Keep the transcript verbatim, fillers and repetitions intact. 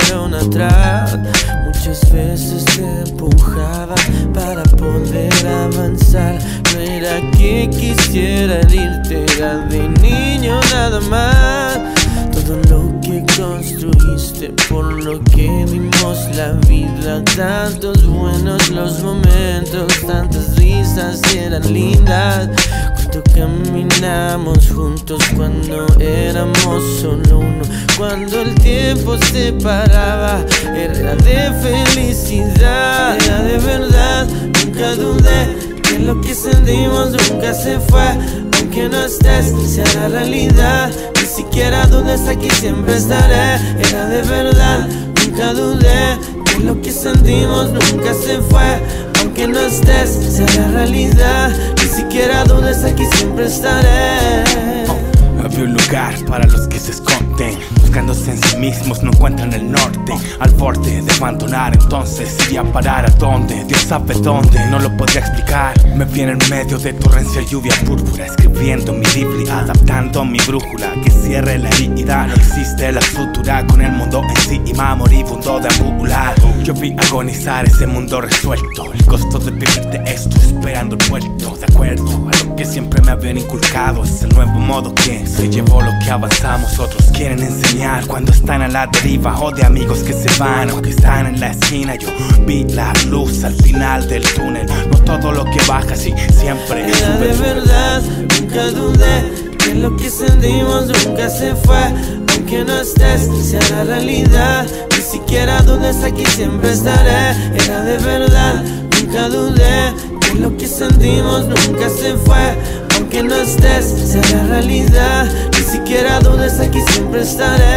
dejaron atrás. Muchas veces te empujaba para poder avanzar. No era que quisiera irte, era de niño nada más. Todo lo que construiste, por lo que dimos la vida, tantos buenos los momentos, tantas risas eran lindas. Cuando caminamos juntos, cuando éramos solo uno, cuando el tiempo se paraba, era de felicidad, era de verdad. Nunca dudé que lo que sentimos nunca se fue. Aunque no estés, se hará realidad. Ni siquiera dudes, aquí siempre estaré. Era de verdad, nunca dudé que lo que sentimos nunca se fue. Aunque no estés, se hará realidad. Ni siquiera dudes, aquí siempre estaré. Había un lugar para los que se esconden, buscándose en sí mismos, no encuentran el norte. Al borde de abandonar, entonces iría a parar a dónde, Dios sabe dónde, no lo podría explicar. Me vi en medio de torrencial lluvia púrpura, escribiendo mi Biblia, adaptando mi brújula, que cierre la herida. No existe la sutura con el mundo encima, moribundo de ambular. Yo vi agonizar ese mundo resuelto, el costo de vivirte esto, esperando el puerto. De acuerdo a lo que siempre me habían inculcado, es el nuevo modo que se llevó lo que avanzamos. Otros quieren enseñar cuando están a la deriva, o de amigos que se van o que están en la esquina. Yo vi la luz al final del túnel, no todo lo que baja, sí, siempre era de verdad, nunca dudé que lo que sentimos nunca se fue. Aunque no estés, se hará realidad. Ni siquiera dudes, aquí siempre estaré. Era de verdad, nunca dudé que lo que sentimos nunca se fue. Aunque no estés, se hará realidad. Ni siquiera dudes, aquí siempre estaré.